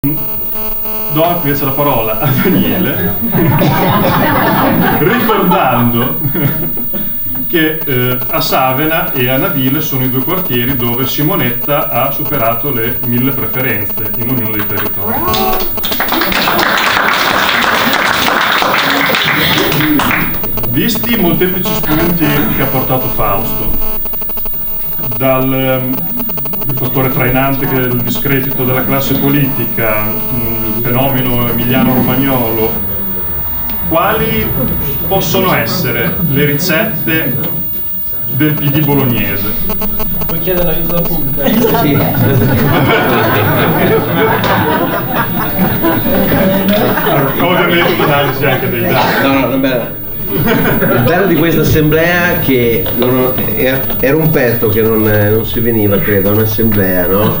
Do invece la parola a Daniele, ricordando che a Savena e a Navile sono i due quartieri dove Simonetta ha superato le 1000 preferenze in ognuno dei territori. Visti i molteplici spunti che ha portato Fausto, dal fattore trainante che è il discredito della classe politica, il fenomeno emiliano-romagnolo, quali possono essere le ricette del PD bolognese? Puoi chiedere l'aiuto della pubblica? Sì. Ovviamente un'analisi anche dei dati. No, beh. Il bello di questa assemblea che era un pezzo che non si veniva, credo, a un'assemblea, no?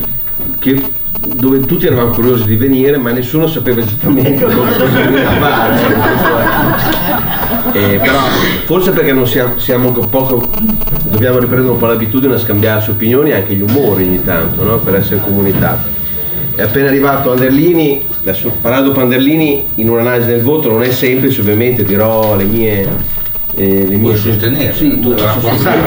Dove tutti eravamo curiosi di venire, ma nessuno sapeva esattamente cosa venire a fare. Però forse perché non siamo un poco, dobbiamo riprendere un po' l'abitudine a scambiarci opinioni e anche gli umori ogni tanto, no? Per essere comunità. È appena arrivato Anderlini, adesso parlando Anderlini in un'analisi del voto non è semplice, ovviamente dirò le mie sostenere. Sì, tu la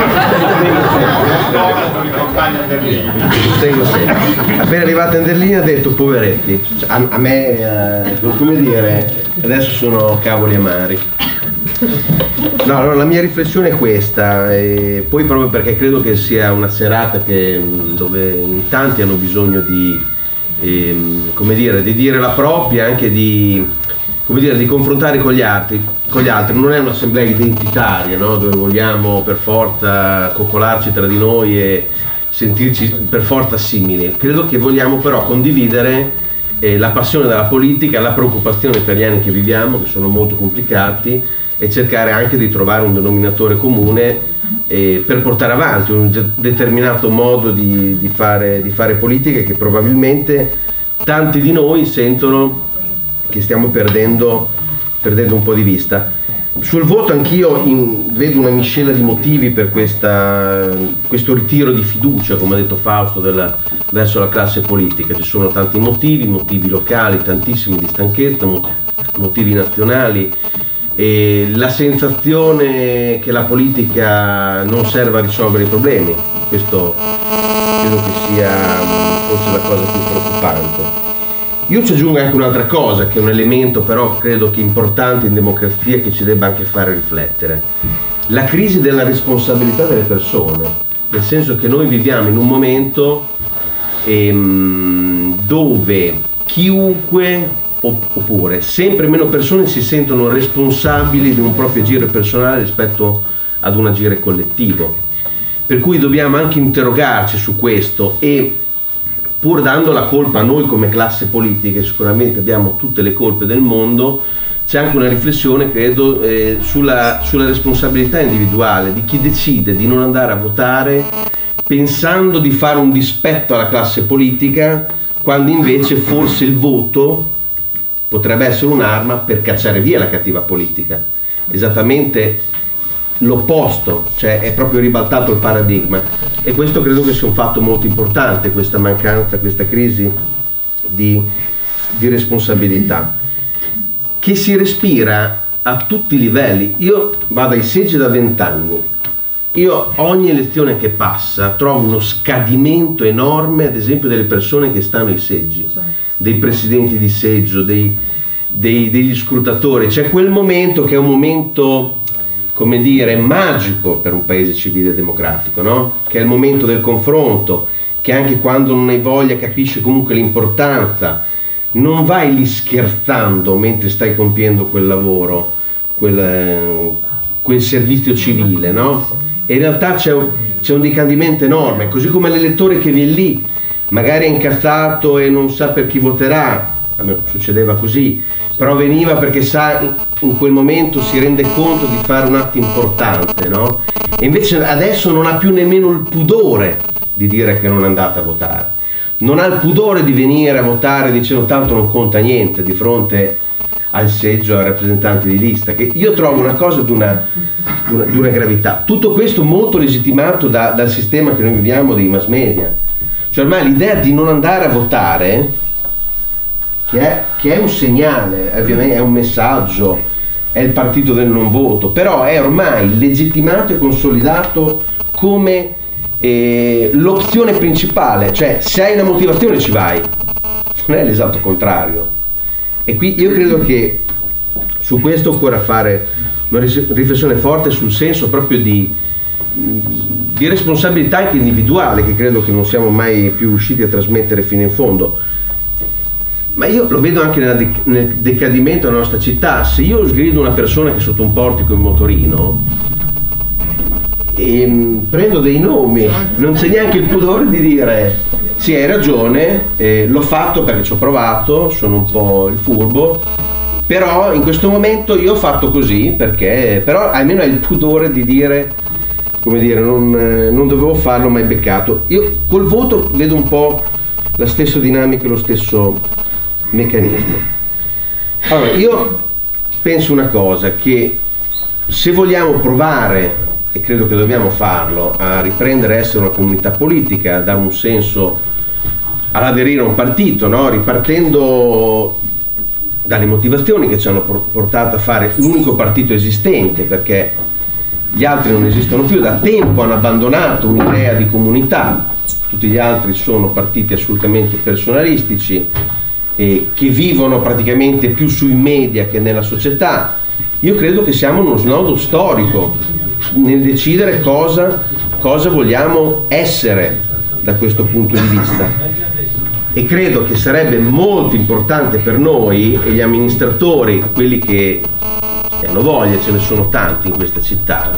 sostengo sempre. Appena arrivato Anderlini ha detto poveretti, a me come dire, adesso sono cavoli amari. No, allora la mia riflessione è questa, e poi proprio perché credo che sia una serata dove in tanti hanno bisogno di come dire, di dire la propria, anche di confrontare con gli altri. Non è un'assemblea identitaria, no? Dove vogliamo per forza coccolarci tra di noi e sentirci per forza simili. Credo che vogliamo però condividere la passione della politica, la preoccupazione per gli anni che viviamo, che sono molto complicati, e cercare anche di trovare un denominatore comune per portare avanti un determinato modo di fare politica che probabilmente tanti di noi sentono che stiamo perdendo un po' di vista. Sul voto anch'io vedo una miscela di motivi per questo ritiro di fiducia, come ha detto Fausto, verso la classe politica. Ci sono tanti motivi locali, tantissimi di stanchezza, motivi nazionali, e la sensazione che la politica non serva a risolvere i problemi. Questo credo che sia forse la cosa più preoccupante. Io ci aggiungo anche un'altra cosa, che è un elemento però credo che importante in democrazia, che ci debba anche fare riflettere: la crisi della responsabilità delle persone, nel senso che noi viviamo in un momento dove chiunque oppure sempre meno persone si sentono responsabili di un proprio agire personale rispetto ad un agire collettivo, per cui dobbiamo anche interrogarci su questo, e pur dando la colpa a noi come classe politica, sicuramente abbiamo tutte le colpe del mondo, c'è anche una riflessione, credo, sulla responsabilità individuale di chi decide di non andare a votare pensando di fare un dispetto alla classe politica, quando invece forse il voto potrebbe essere un'arma per cacciare via la cattiva politica. Esattamente l'opposto, cioè è proprio ribaltato il paradigma, e questo credo che sia un fatto molto importante, questa mancanza, questa crisi di responsabilità che si respira a tutti i livelli. Io vado ai seggi da 20 anni, io ogni elezione che passa trovo uno scadimento enorme, ad esempio delle persone che stanno ai seggi, dei presidenti di seggio, degli scrutatori. C'è quel momento che è un momento, come dire, magico per un paese civile e democratico, no? Che è il momento del confronto, che anche quando non hai voglia capisci comunque l'importanza, non vai lì scherzando mentre stai compiendo quel lavoro, quel servizio civile, no? E in realtà c'è un decadimento enorme, così come l'elettore che viene lì, magari è incazzato e non sa per chi voterà, a me succedeva così, però veniva perché sa in quel momento si rende conto di fare un atto importante, no? E invece adesso non ha più nemmeno il pudore di dire che non è andata a votare, non ha il pudore di venire a votare dicendo tanto non conta niente di fronte al seggio, ai rappresentanti di lista, che io trovo una cosa di una gravità. Tutto questo molto legittimato dal sistema che noi viviamo dei mass media. Cioè ormai l'idea di non andare a votare che è un segnale, ovviamente è un messaggio, è il partito del non voto, però è ormai legittimato e consolidato come l'opzione principale, cioè se hai una motivazione ci vai, non è l'esatto contrario. E qui io credo che su questo occorra fare una riflessione forte sul senso proprio di responsabilità anche individuale, che credo che non siamo mai più riusciti a trasmettere fino in fondo. Ma io lo vedo anche nel decadimento della nostra città. Se io sgrido una persona che è sotto un portico in motorino e prendo dei nomi, non c'è neanche il pudore di dire sì, hai ragione, l'ho fatto perché ci ho provato, sono un po' il furbo, però in questo momento io ho fatto così perché, però almeno hai il pudore di dire, come dire, non dovevo farlo, ma è beccato. Io col voto vedo un po' la stessa dinamica e lo stesso meccanismo. Allora, io penso una cosa, che se vogliamo provare, e credo che dobbiamo farlo, a riprendere a essere una comunità politica, a dare un senso all'aderire a un partito, no? Ripartendo dalle motivazioni che ci hanno portato a fare l'unico partito esistente, perché gli altri non esistono più, da tempo hanno abbandonato un'idea di comunità, tutti gli altri sono partiti assolutamente personalistici e che vivono praticamente più sui media che nella società. Io credo che siamo in uno snodo storico nel decidere cosa vogliamo essere da questo punto di vista, e credo che sarebbe molto importante per noi e gli amministratori, quelli che hanno voglia, ce ne sono tanti in questa città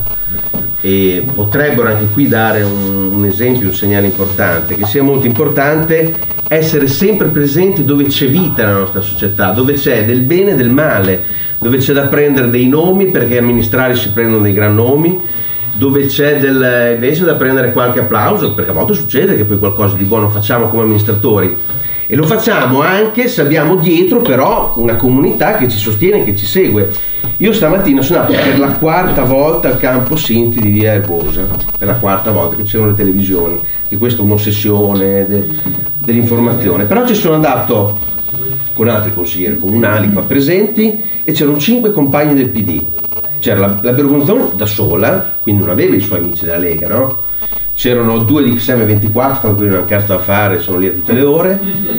e potrebbero anche qui dare un esempio, un segnale importante, che sia molto importante essere sempre presenti dove c'è vita nella nostra società, dove c'è del bene e del male, dove c'è da prendere dei nomi perché amministrare si prendono dei gran nomi, dove c'è invece da prendere qualche applauso, perché a volte succede che poi qualcosa di buono facciamo come amministratori, e lo facciamo anche se abbiamo dietro però una comunità che ci sostiene, che ci segue. Io stamattina sono andato per la 4ª volta al campo Sinti di via Erbosa, per la 4ª volta che c'erano le televisioni, che questa è un'ossessione dell'informazione, però ci sono andato con altri consiglieri comunali qua presenti e c'erano 5 compagni del PD. C'era la Bergonzoni da sola, quindi non aveva i suoi amici della Lega, no? C'erano 2 di XM24, tra cui non hanno cazzo da fare, sono lì a tutte le ore.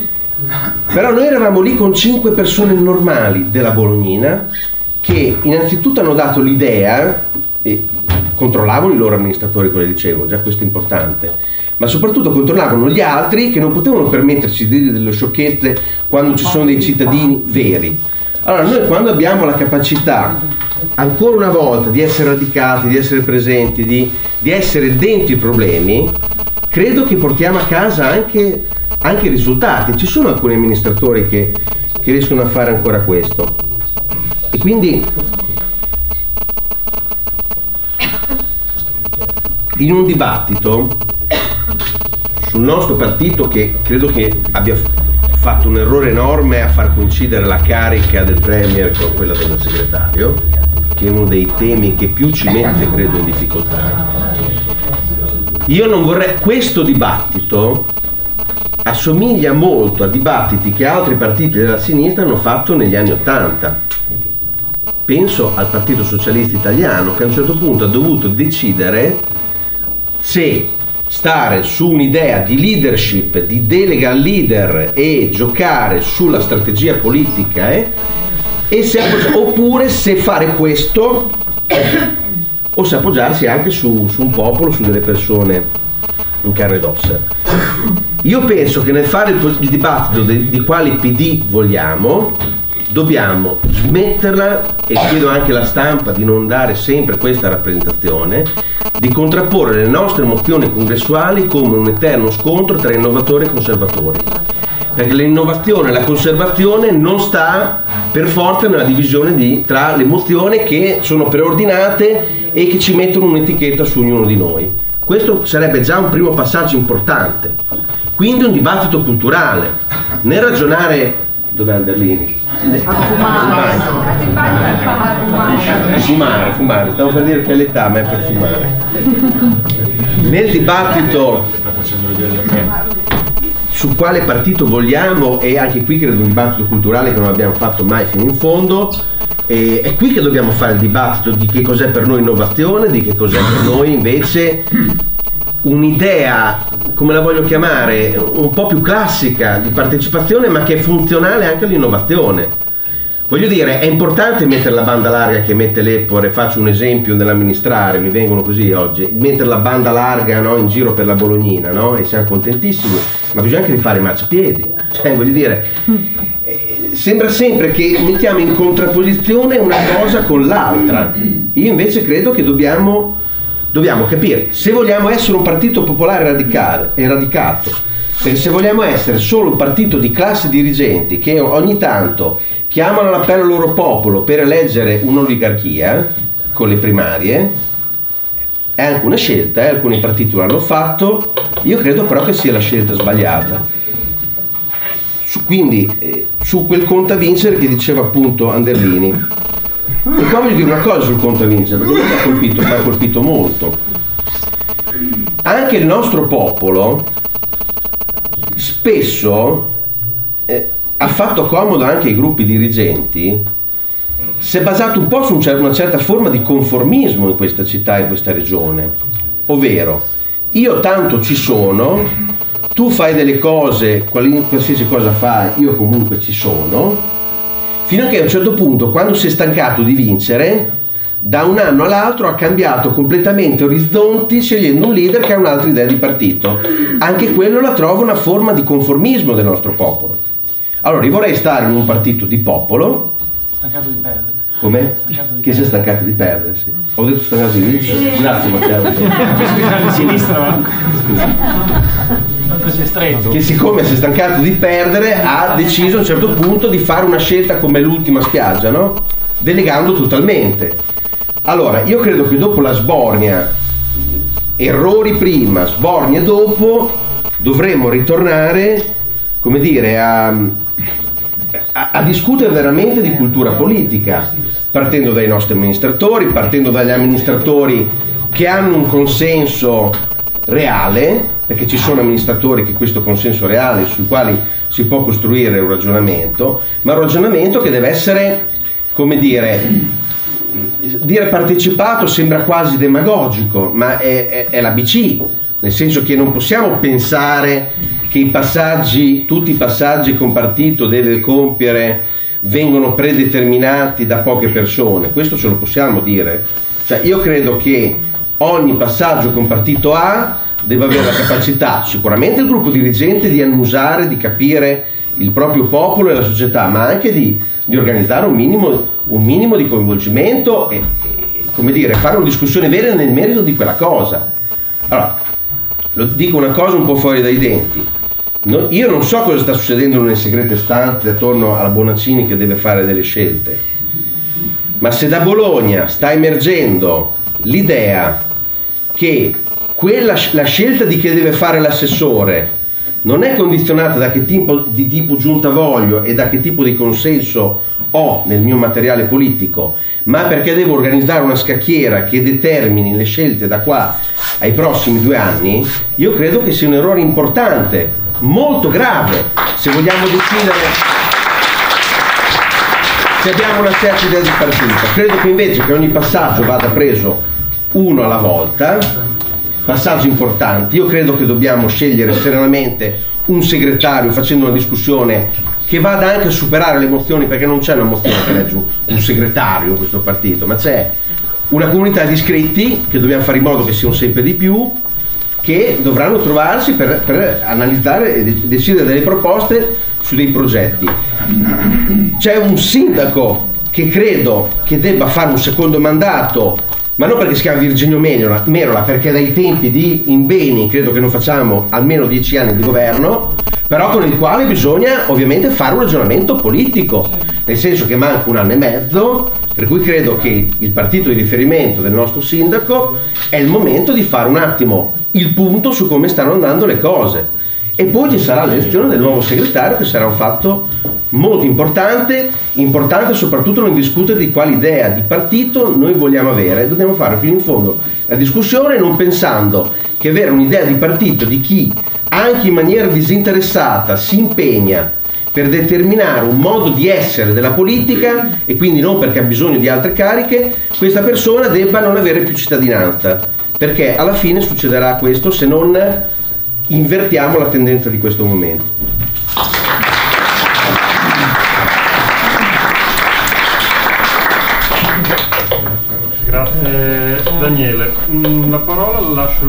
Però noi eravamo lì con 5 persone normali della Bolognina che innanzitutto hanno dato l'idea, e controllavano i loro amministratori, come dicevo, già questo è importante, ma soprattutto controllavano gli altri che non potevano permettersi di dire delle sciocchezze quando ci sono dei cittadini veri. Allora noi, quando abbiamo la capacità ancora una volta di essere radicati, di essere presenti, di essere dentro i problemi, credo che portiamo a casa anche risultati. Ci sono alcuni amministratori che riescono a fare ancora questo, e quindi in un dibattito sul nostro partito, che credo che abbia fatto un errore enorme a far coincidere la carica del Premier con quella del segretario, che è uno dei temi che più ci mette, credo, in difficoltà. Io non vorrei, questo dibattito assomiglia molto a dibattiti che altri partiti della sinistra hanno fatto negli anni '80. Penso al Partito Socialista Italiano, che a un certo punto ha dovuto decidere se stare su un'idea di leadership, di delega al leader e giocare sulla strategia politica, oppure se fare questo o se appoggiarsi anche su un popolo, su delle persone in carne ed ossa. Io penso che nel fare il dibattito di quali PD vogliamo, dobbiamo smetterla, e chiedo anche alla stampa di non dare sempre questa rappresentazione, di contrapporre le nostre mozioni congressuali come un eterno scontro tra innovatori e conservatori, perché l'innovazione e la conservazione non sta per forza nella divisione tra le mozioni che sono preordinate e che ci mettono un'etichetta su ognuno di noi. Questo sarebbe già un primo passaggio importante. Quindi un dibattito culturale, nel ragionare. Dov'è Anderlini? Fumare, stavo per dire che l'età, ma è per fumare. Nel dibattito su quale partito vogliamo, e anche qui credo un dibattito culturale che non abbiamo fatto mai fino in fondo. È qui che dobbiamo fare il dibattito di che cos'è per noi innovazione, di che cos'è per noi invece un'idea, come la voglio chiamare, un po' più classica di partecipazione, ma che è funzionale anche all'innovazione. Voglio dire, è importante mettere la banda larga che mette l'Epore, faccio un esempio nell'amministrare, mi vengono così oggi, mettere la banda larga, no, in giro per la Bolognina, no? E siamo contentissimi, ma bisogna anche rifare i marciapiedi, cioè voglio dire, sembra sempre che mettiamo in contrapposizione una cosa con l'altra. Io invece credo che dobbiamo capire, se vogliamo essere un partito popolare radicato, perché se vogliamo essere solo un partito di classe dirigenti che ogni tanto chiamano all'appello al loro popolo per eleggere un'oligarchia con le primarie, è anche una scelta, alcuni partiti l'hanno fatto, io credo però che sia la scelta sbagliata. Quindi su quel conta vincere che diceva appunto Anderlini, e qua voglio dire una cosa sul conta vincere, perché mi ha colpito molto. Anche il nostro popolo spesso ha fatto comodo anche ai gruppi dirigenti, si è basato un po' su una certa forma di conformismo in questa città, in questa regione, ovvero io tanto ci sono, tu fai delle cose, qualsiasi cosa fai, io comunque ci sono, fino a che a un certo punto, quando si è stancato di vincere, da un anno all'altro ha cambiato completamente orizzonti, scegliendo un leader che ha un'altra idea di partito. Anche quello la trovo una forma di conformismo del nostro popolo. Allora, io vorrei stare in un partito di popolo. Stancato di perdere. Come? Che si è stancato di perdere, sì. Ho detto stancato di vincere. Grazie Matteo. Questo di sinistra, che siccome si è stancato di perdere ha deciso a un certo punto di fare una scelta come l'ultima spiaggia, no? Delegando totalmente. Allora, io credo che dopo la sbornia, errori prima, sbornie dopo, dovremmo ritornare, come dire, a discutere veramente di cultura politica, partendo dai nostri amministratori, partendo dagli amministratori che hanno un consenso reale, perché ci sono amministratori che questo consenso reale sui quali si può costruire un ragionamento, ma un ragionamento che deve essere, come dire partecipato sembra quasi demagogico, ma è l'ABC, nel senso che non possiamo pensare che i passaggi, tutti i passaggi che un partito deve compiere vengono predeterminati da poche persone, questo ce lo possiamo dire. Cioè io credo che ogni passaggio che un partito ha deve avere la capacità, sicuramente il gruppo dirigente, di annusare, di capire il proprio popolo e la società, ma anche di organizzare un minimo di coinvolgimento e come dire, fare una discussione vera nel merito di quella cosa. Allora, dico una cosa un po' fuori dai denti. Io non so cosa sta succedendo nelle segrete stanze attorno alla Bonaccini che deve fare delle scelte, ma se da Bologna sta emergendo l'idea che la scelta di che deve fare l'assessore non è condizionata da che tipo giunta voglio e da che tipo di consenso ho nel mio materiale politico, ma perché devo organizzare una scacchiera che determini le scelte da qua ai prossimi 2 anni, io credo che sia un errore importante, molto grave, se vogliamo decidere se abbiamo una certa idea di partito. Credo che invece che ogni passaggio vada preso uno alla volta, passaggi importanti. Io credo che dobbiamo scegliere serenamente un segretario facendo una discussione che vada anche a superare le mozioni, perché non c'è una mozione che legge un segretario in questo partito, ma c'è una comunità di iscritti che dobbiamo fare in modo che siano sempre di più, che dovranno trovarsi per analizzare e decidere delle proposte su dei progetti. C'è un sindaco che credo che debba fare un secondo mandato, ma non perché si chiama Virginio Merola, perché dai tempi di Imbeni credo che non facciamo almeno 10 anni di governo, però con il quale bisogna ovviamente fare un ragionamento politico, nel senso che manca 1 anno e mezzo, per cui credo che il partito di riferimento del nostro sindaco è il momento di fare un attimo il punto su come stanno andando le cose, e poi ci sarà l'elezione del nuovo segretario, che sarà un fatto molto importante soprattutto non discutere di quale idea di partito noi vogliamo avere. Dobbiamo fare fino in fondo la discussione, non pensando che avere un'idea di partito di chi anche in maniera disinteressata si impegna per determinare un modo di essere della politica, e quindi non perché ha bisogno di altre cariche, questa persona debba non avere più cittadinanza, perché alla fine succederà questo se non invertiamo la tendenza di questo momento. Grazie Daniele. La parola la lascio